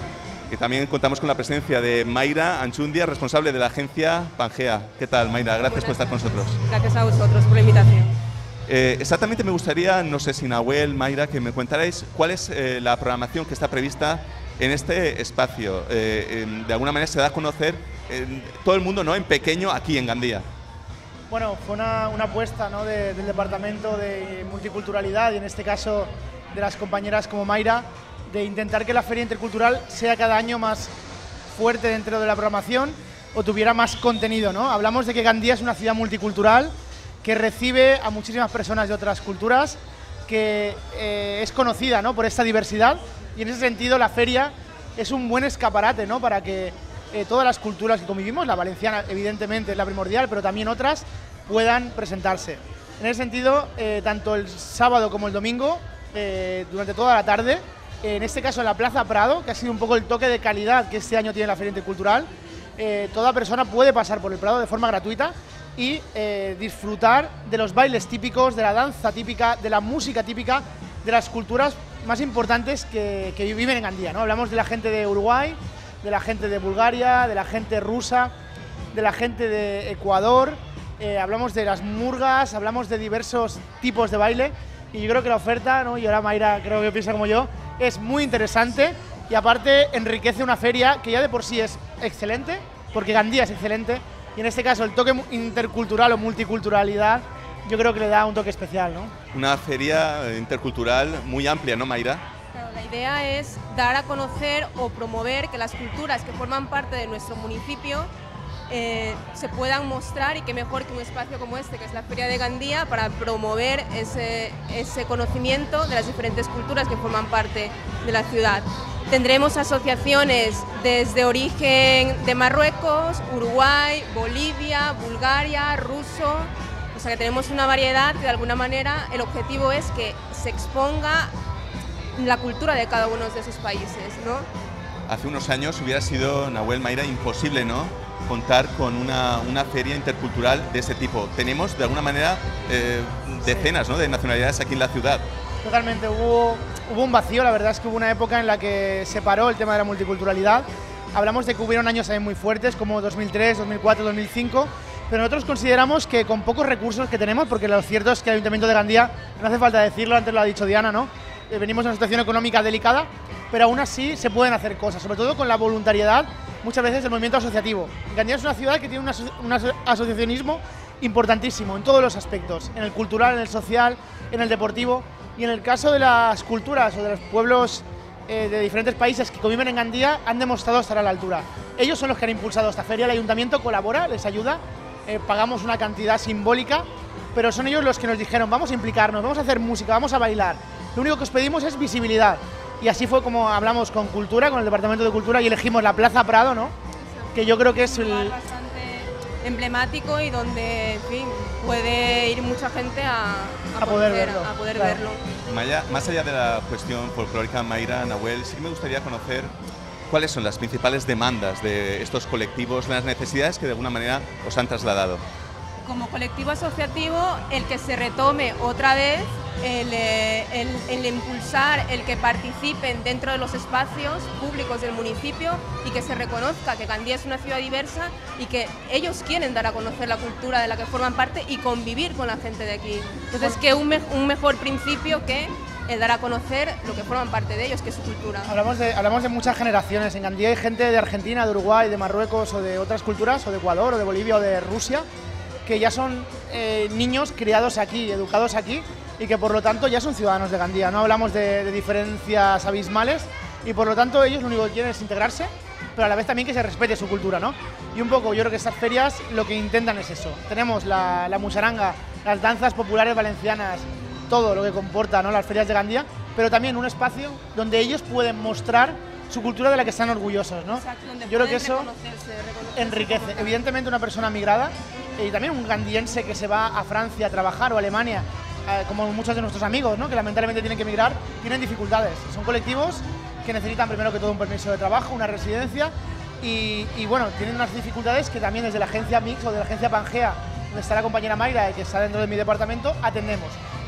Y también contamos con la presencia de Mayra Anchundia, responsable de la agencia Pangea. ¿Qué tal, Mayra? Gracias por estar con nosotros. Gracias a vosotros por la invitación. Eh, exactamente me gustaría, no sé si Nahuel, Mayra, que me contarais cuál es eh, la programación que está prevista en este espacio. Eh, eh, de alguna manera se da a conocer eh, todo el mundo, ¿no?, en pequeño aquí en Gandía. Bueno, fue una, una apuesta, ¿no?, de, del Departamento de Multiculturalidad y en este caso de las compañeras como Mayra, de intentar que la Feria Intercultural sea cada año más fuerte dentro de la programación o tuviera más contenido, ¿no? Hablamos de que Gandía es una ciudad multicultural que recibe a muchísimas personas de otras culturas, que eh, es conocida, ¿no?, por esta diversidad, y en ese sentido la feria es un buen escaparate, ¿no?, para que eh, todas las culturas que convivimos, la valenciana evidentemente es la primordial, pero también otras, puedan presentarse. En ese sentido, eh, tanto el sábado como el domingo, eh, durante toda la tarde, en este caso en la Plaza Prado, que ha sido un poco el toque de calidad que este año tiene la Feria Intercultural, eh, toda persona puede pasar por el Prado de forma gratuita y eh, disfrutar de los bailes típicos, de la danza típica, de la música típica, de las culturas más importantes que, que viven en Gandía, ¿no? Hablamos de la gente de Uruguay, de la gente de Bulgaria, de la gente rusa, de la gente de Ecuador, eh, hablamos de las murgas, hablamos de diversos tipos de baile, y yo creo que la oferta, ¿no?, y ahora Mayra creo que piensa como yo, es muy interesante y aparte enriquece una feria que ya de por sí es excelente, porque Gandía es excelente, y en este caso el toque intercultural o multiculturalidad yo creo que le da un toque especial, ¿no? Una feria intercultural muy amplia, ¿no, Mayra? Claro, la idea es dar a conocer o promover que las culturas que forman parte de nuestro municipio Eh, se puedan mostrar, y qué mejor que un espacio como este, que es la Feria de Gandía, para promover ese, ese conocimiento de las diferentes culturas que forman parte de la ciudad. Tendremos asociaciones desde origen de Marruecos, Uruguay, Bolivia, Bulgaria, ruso, o sea que tenemos una variedad que de alguna manera el objetivo es que se exponga la cultura de cada uno de esos países, ¿no? Hace unos años hubiera sido, Nahuel, Mayra, imposible, ¿no?, contar con una, una feria intercultural de ese tipo. Tenemos, de alguna manera, eh, decenas, ¿no?, de nacionalidades aquí en la ciudad. Totalmente, hubo, hubo un vacío, la verdad es que hubo una época en la que se paró el tema de la multiculturalidad. Hablamos de que hubieron años también muy fuertes, como dos mil tres, dos mil cuatro, dos mil cinco, pero nosotros consideramos que con pocos recursos que tenemos, porque lo cierto es que el Ayuntamiento de Gandía, no hace falta decirlo, antes lo ha dicho Diana, ¿no?, eh, venimos en una situación económica delicada, pero aún así se pueden hacer cosas, sobre todo con la voluntariedad, muchas veces del movimiento asociativo. Gandía es una ciudad que tiene un aso un aso asociacionismo importantísimo en todos los aspectos, en el cultural, en el social, en el deportivo, y en el caso de las culturas o de los pueblos eh, de diferentes países que conviven en Gandía, han demostrado estar a la altura. Ellos son los que han impulsado esta feria, el Ayuntamiento colabora, les ayuda, eh, pagamos una cantidad simbólica, pero son ellos los que nos dijeron, vamos a implicarnos, vamos a hacer música, vamos a bailar. Lo único que os pedimos es visibilidad. Y así fue como hablamos con Cultura, con el Departamento de Cultura, y elegimos la Plaza Prado, ¿no?, que yo creo que es el... bastante emblemático y donde, en fin, puede ir mucha gente a, a, a poder conocer, verlo. A poder Claro. verlo. Maya, más allá de la cuestión folclórica, Mayra, Nahuel, sí me gustaría conocer cuáles son las principales demandas de estos colectivos, las necesidades que de alguna manera os han trasladado. Como colectivo asociativo, el que se retome otra vez, el, eh, el, el impulsar, el que participen dentro de los espacios públicos del municipio y que se reconozca que Gandía es una ciudad diversa y que ellos quieren dar a conocer la cultura de la que forman parte y convivir con la gente de aquí. Entonces, que un, me un mejor principio que el dar a conocer lo que forman parte de ellos, que es su cultura. Hablamos de, hablamos de muchas generaciones. En Gandía hay gente de Argentina, de Uruguay, de Marruecos o de otras culturas, o de Ecuador, o de Bolivia, o de Rusia, que ya son eh, niños criados aquí, educados aquí, y que por lo tanto ya son ciudadanos de Gandía. No hablamos de, de diferencias abismales, y por lo tanto ellos lo único que quieren es integrarse, pero a la vez también que se respete su cultura, ¿no? Y un poco, yo creo que estas ferias lo que intentan es eso. Tenemos la, la musaranga, las danzas populares valencianas, todo lo que comporta, ¿no?, las ferias de Gandía, pero también un espacio donde ellos pueden mostrar su cultura de la que están orgullosos, ¿no? Exacto, donde yo creo que pueden eso reconocerse, reconocerse. enriquece. Evidentemente una persona migrada y también un gandiense que se va a Francia a trabajar o a Alemania, eh, como muchos de nuestros amigos, ¿no?, que lamentablemente tienen que emigrar, tienen dificultades. Son colectivos que necesitan primero que todo un permiso de trabajo, una residencia y, y bueno, tienen unas dificultades que también desde la agencia Mix o de la agencia Pangea, donde está la compañera Mayra, que está dentro de mi departamento, atendemos.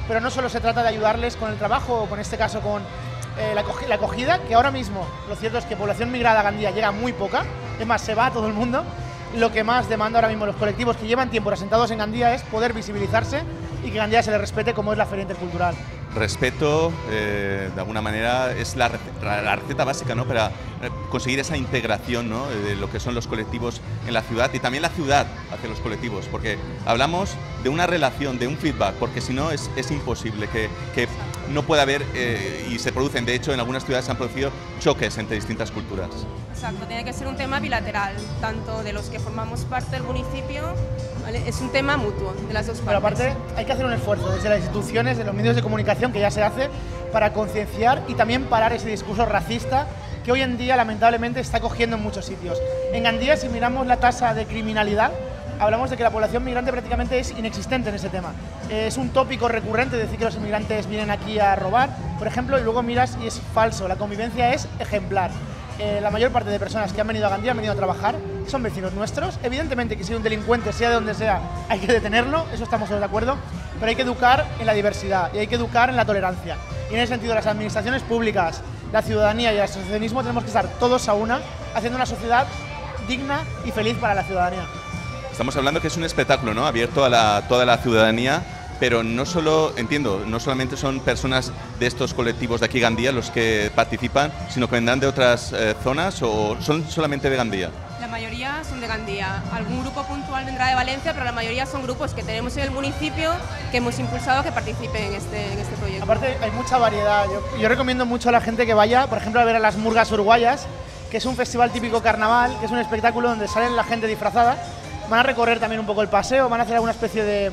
pero no solo se trata de ayudarles con el trabajo o con este caso con eh, la, la acogida, que ahora mismo lo cierto es que población migrada a Gandía llega muy poca, es más, se va todo el mundo. Lo que más demanda ahora mismo los colectivos que llevan tiempo asentados en Gandía es poder visibilizarse y que Gandía se les respete como es la feria intercultural. Respeto, eh, de alguna manera, es la, la receta básica, ¿no?, para conseguir esa integración, ¿no?, de lo que son los colectivos en la ciudad y también la ciudad hacia los colectivos, porque hablamos de una relación, de un feedback, porque si no es, es imposible que, que no pueda haber, eh, y se producen, de hecho en algunas ciudades se han producido choques entre distintas culturas. Exacto, tiene que ser un tema bilateral, tanto de los que formamos parte del municipio, ¿vale? Es un tema mutuo de las dos partes. Pero aparte hay que hacer un esfuerzo desde las instituciones, de los medios de comunicación que ya se hace, para concienciar y también parar ese discurso racista que hoy en día lamentablemente está cogiendo en muchos sitios. En Gandía, si miramos la tasa de criminalidad, hablamos de que la población migrante prácticamente es inexistente en ese tema. Es un tópico recurrente decir que los inmigrantes vienen aquí a robar, por ejemplo, y luego miras y es falso, la convivencia es ejemplar. Eh, la mayor parte de personas que han venido a Gandía han venido a trabajar, son vecinos nuestros. Evidentemente que si un delincuente, sea de donde sea, hay que detenerlo, eso estamos todos de acuerdo, pero hay que educar en la diversidad y hay que educar en la tolerancia. Y en ese sentido las administraciones públicas, la ciudadanía y el asociacionismo tenemos que estar todos a una, haciendo una sociedad digna y feliz para la ciudadanía. Estamos hablando que es un espectáculo, ¿no?, abierto a la, toda la ciudadanía, pero no solo, entiendo, no solamente son personas de estos colectivos de aquí Gandía los que participan, sino que vendrán de otras eh, zonas o son solamente de Gandía. La mayoría son de Gandía, algún grupo puntual vendrá de Valencia, pero la mayoría son grupos que tenemos en el municipio que hemos impulsado que participen en este, en este proyecto. Aparte hay mucha variedad, yo, yo recomiendo mucho a la gente que vaya, por ejemplo, a ver a las Murgas Uruguayas, que es un festival típico carnaval, que es un espectáculo donde salen la gente disfrazada, van a recorrer también un poco el paseo, van a hacer alguna especie de,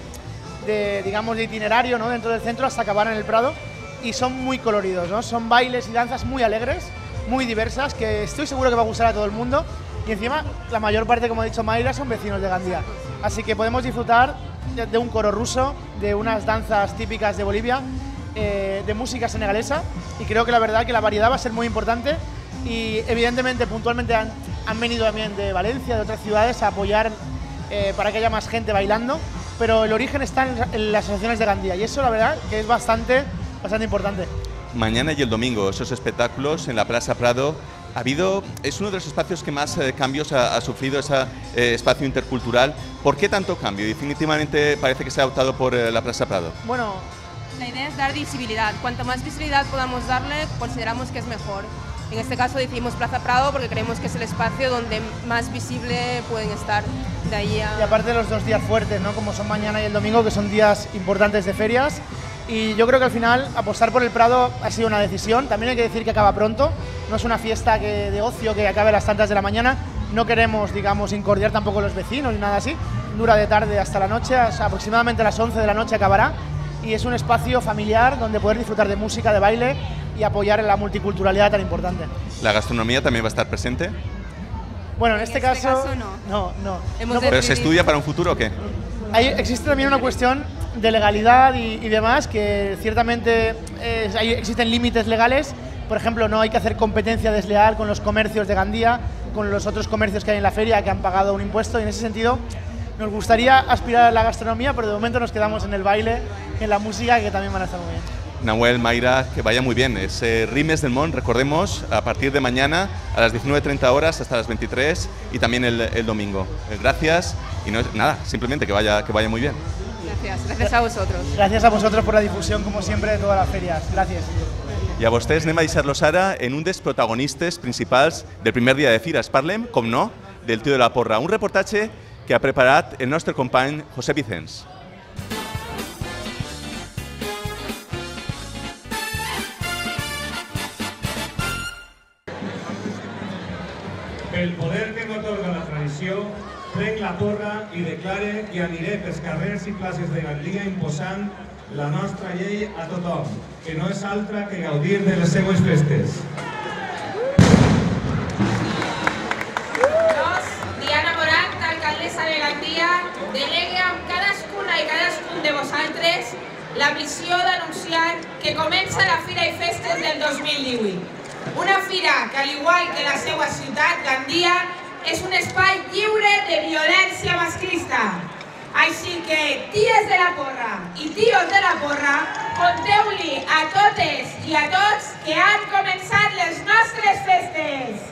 de digamos, de itinerario, ¿no?, dentro del centro hasta acabar en el Prado, y son muy coloridos, ¿no?, son bailes y danzas muy alegres, muy diversas, que estoy seguro que va a gustar a todo el mundo. Y encima, la mayor parte, como ha dicho Mayra, son vecinos de Gandía. Así que podemos disfrutar de, de un coro ruso, de unas danzas típicas de Bolivia, eh, de música senegalesa. Y creo que la verdad que la variedad va a ser muy importante. Y evidentemente, puntualmente han, han venido también de Valencia, de otras ciudades, a apoyar eh, para que haya más gente bailando. Pero el origen está en, en las asociaciones de Gandía. Y eso, la verdad, que es bastante, bastante importante. Mañana y el domingo, esos espectáculos en la Plaza Prado. Ha habido, es uno de los espacios que más eh, cambios ha, ha sufrido, ese eh, espacio intercultural. ¿Por qué tanto cambio? Definitivamente parece que se ha optado por eh, la Plaza Prado. Bueno, la idea es dar visibilidad. Cuanto más visibilidad podamos darle, consideramos que es mejor. En este caso decidimos Plaza Prado porque creemos que es el espacio donde más visible pueden estar de ahí a... Y aparte de los dos días fuertes, ¿no?, como son mañana y el domingo, que son días importantes de ferias. Y yo creo que al final apostar por el Prado ha sido una decisión. También hay que decir que acaba pronto, no es una fiesta que, de ocio que acabe a las tantas de la mañana. No queremos, digamos, incordiar tampoco a los vecinos ni nada así. Dura de tarde hasta la noche, aproximadamente a las once de la noche acabará. Y es un espacio familiar donde poder disfrutar de música, de baile y apoyar en la multiculturalidad tan importante. ¿La gastronomía también va a estar presente? Bueno, en, en este, este caso, caso no. No, no. Hemos no ¿Pero se estudia para un futuro o qué? Hay, existe también una cuestión de legalidad y, y demás, que ciertamente eh, hay, existen límites legales. Por ejemplo, no hay que hacer competencia desleal con los comercios de Gandía, con los otros comercios que hay en la feria que han pagado un impuesto, y en ese sentido nos gustaría aspirar a la gastronomía, pero de momento nos quedamos en el baile, en la música, que también van a estar muy bien. Nahuel, Mayra, que vaya muy bien. Es eh, Rimes del Mont, recordemos, a partir de mañana a las diecinueve treinta horas hasta las veintitrés y también el, el domingo. Eh, gracias y no, nada, simplemente que vaya, que vaya muy bien. Gracias, gracias a vosotros. Gracias a vosotros por la difusión, como siempre, de todas las ferias. Gràcies. I a vostès anem a deixar-los ara en un dels protagonistes principals del primer dia de Fires. Parlem, com no, del Tio de la Porra, un reportatge que ha preparat el nostre company José Vicens. El poder que m'atorga la tradició, prenc la porra i declare que aniré pels carrers i places de Gandia imposant la nostra llei a tothom, que no és altra que gaudir de les seues festes. Doncs, Diana Morat, alcaldessa de Gandia, delegue amb cadascuna i cadascun de vosaltres la missió d'anunciar que comença la Fira i Festes del dos mil divuit. Una fira que, al igual que la seva ciutat, Gandia, és un espai lliure de violència masclista. Així que, ties de la porra i tios de la porra, conteu-li a totes i a tots que han començat les nostres festes.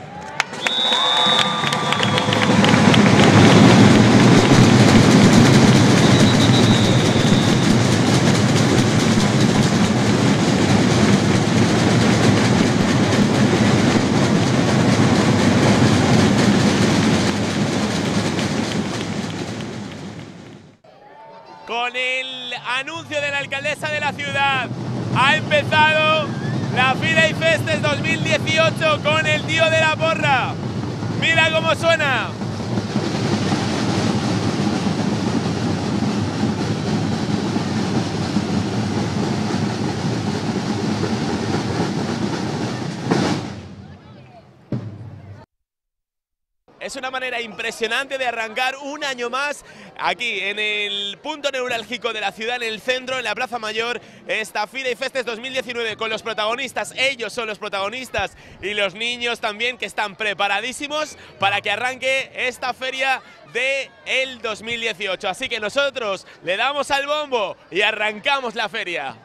Con el anuncio de la alcaldesa de la ciudad, ha empezado la Fira y Festes dos mil dieciocho con el tío de la porra. Mira cómo suena. Es una manera impresionante de arrancar un año más aquí en el punto neurálgico de la ciudad, en el centro, en la Plaza Mayor, esta Fira y Festes dos mil diecinueve con los protagonistas. Ellos son los protagonistas y los niños también, que están preparadísimos para que arranque esta feria de el dos mil dieciocho. Así que nosotros le damos al bombo y arrancamos la feria.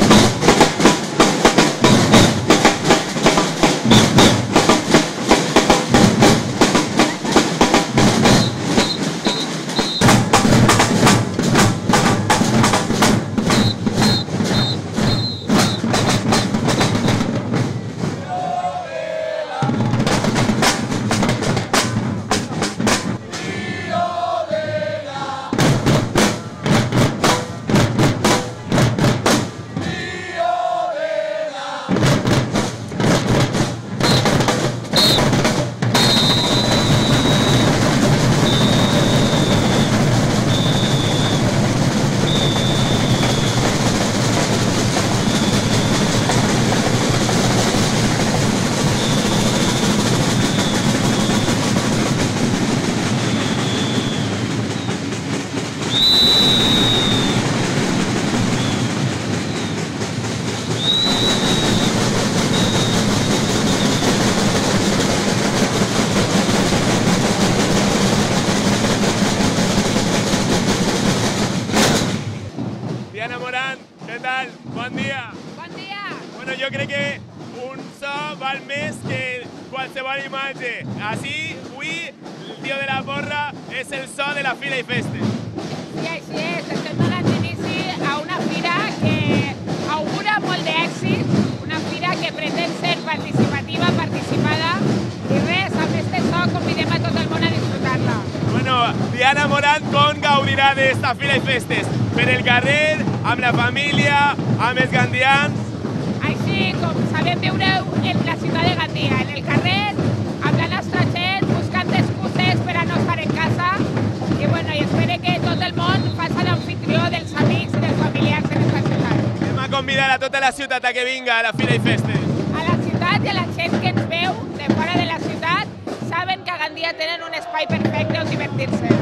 Diana Morán, què tal? Bon dia. Bon dia. Bueno, jo crec que un so val més que qualsevol imatge. Així, avui, el tio de la porra és el so de la Fira i Festes. Sí, així és. Estem donant inici a una fira que augura molt d'èxit, una fira que pretén ser participativa, participada, i res, amb este so convidem a tot el món a disfrutar-la. Bueno, Diana Morán com gaudirà d'esta Fira i Festes? Per el carrer, amb la família, amb els gandians? Així com sabem viure en la ciutat de Gandia, en el carrer, amb la nostra gent, buscant excuses per a no estar en casa, i bueno, i espero que tot el món faci l'anfitrió dels amics i dels familiars en aquesta ciutat. Anem a convidar a tota la ciutat a que vinga a la Fira i Festes. A la ciutat i a la gent que ens veu de fora de la ciutat saben que a Gandia tenen un espai perfecte on divertir-se.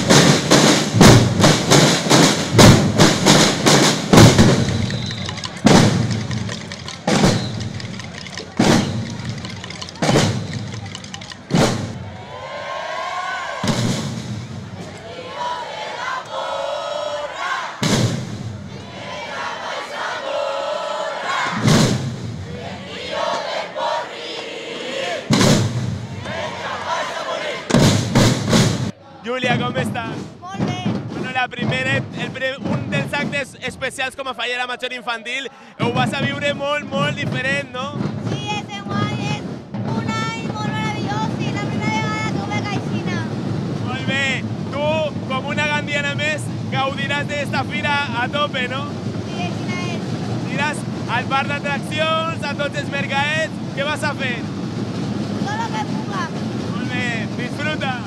Júlia, com estàs? Molt bé. Bueno, la primera, el, un dels actes especials com a Fallera Major Infantil ho vas a viure molt, molt diferent, no? Sí, este guany és un any molt meravellós i la primera vegada que ho veig aixina. Molt bé. Tu, com una gandiana més, gaudiràs d'esta fira a tope, no? Sí, aixina és. Aniràs al parc d'atraccions, a tots els mercadets. Què vas a fer? Tot el que puga. Molt bé. Disfruta.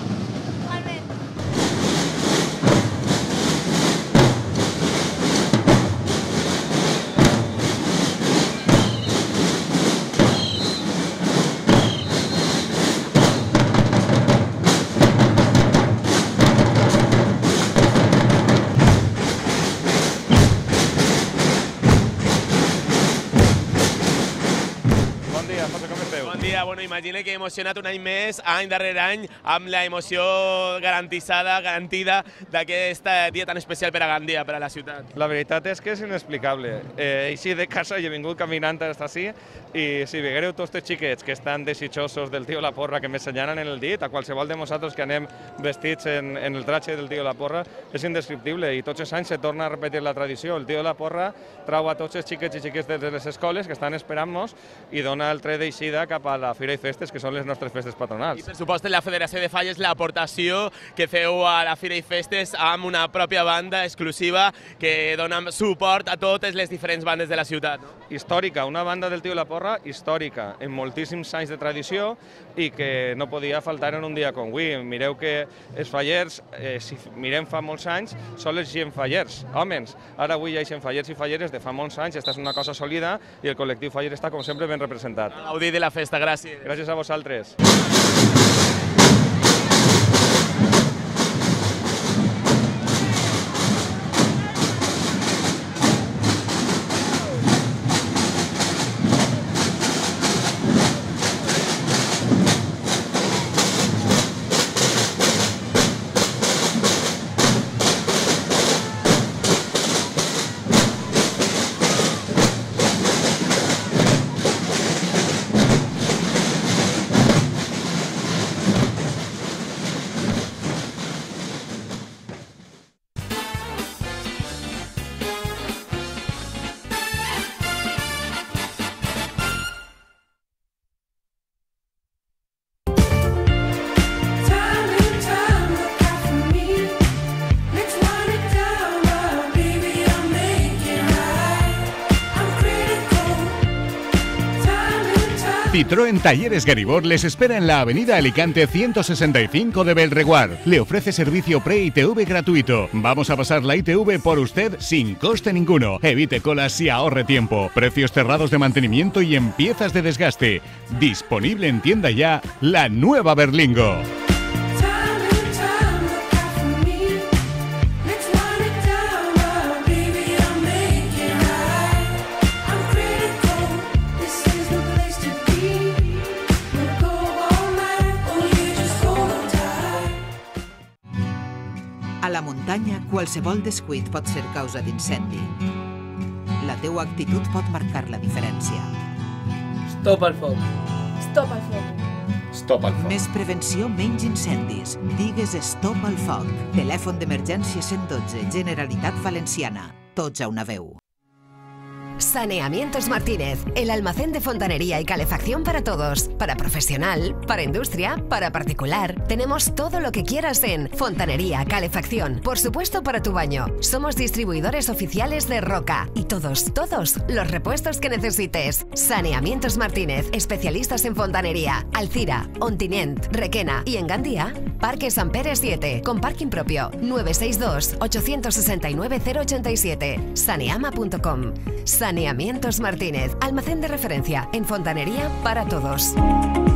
Bueno, Bueno, imagina que he emocionat un any més, any darrere any, amb la emoció garantitzada, garantida d'aquesta dia tan especial per a Gandia, per a la ciutat. La veritat és que és inexplicable. Eh, així de casa he vingut caminant fins ací i si veureu tots els xiquets que estan desitjosos del tio La Porra, que m'assenyalen en el dit, a qualsevol de nosaltres que anem vestits en, en el tratge del tio La Porra, és indescriptible i tots els anys se torna a repetir la tradició. El tio La Porra trau a tots els xiquets i xiquets de les escoles que estan esperant-nos i dona el tret d'eixida cap a la Fira i Festes, que són les nostres festes patronals. I per supost la Federació de Falles l'aportació que feu a la Fira i Festes amb una pròpia banda exclusiva que dona suport a totes les diferents bandes de la ciutat. No? Històrica, una banda del tio La Porra històrica, en moltíssims anys de tradició i que no podia faltar en un dia com avui. Mireu que els fallers, eh, si mirem fa molts anys, són els gent fallers, homes. Ara avui hi ha gent fallers i falleres de fa molts anys, esta és una cosa sòlida i el col·lectiu faller està com sempre ben representat. A gaudir de la festa, gràcies. Gràcies a vosaltres. Citroën Talleres Garibor les espera en la avenida Alicante ciento sesenta y cinco de Belreguard. Le ofrece servicio pre-I T V gratuito. Vamos a pasar la I T V por usted sin coste ninguno. Evite colas y ahorre tiempo. Precios cerrados de mantenimiento y en piezas de desgaste. Disponible en tienda ya, la nueva Berlingo. A la muntanya, qualsevol descuit pot ser causa d'incendi. La teua actitud pot marcar la diferència. Stop al foc. Stop al foc. Stop al foc. Més prevenció, menys incendis. Digues stop al foc. Telèfon d'emergència cent dotze, Generalitat Valenciana. Tots a una veu. Saneamientos Martínez, el almacén de fontanería y calefacción para todos, para profesional, para industria, para particular. Tenemos todo lo que quieras en fontanería, calefacción, por supuesto para tu baño. Somos distribuidores oficiales de Roca y todos, todos los repuestos que necesites. Saneamientos Martínez, especialistas en fontanería, Alcira, Ontinent, Requena y en Gandía, Parque San Pere siete, con parking propio, nueve seis dos, ocho seis nueve, cero ocho siete, saneama punto com. Saneamientos Martínez, almacén de referencia en fontanería para todos.